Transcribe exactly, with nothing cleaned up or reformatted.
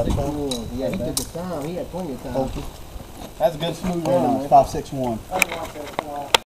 five six one. Yeah, he took his time. He had plenty of time. Okay. That's a good smooth Very run, nice. man. five six one.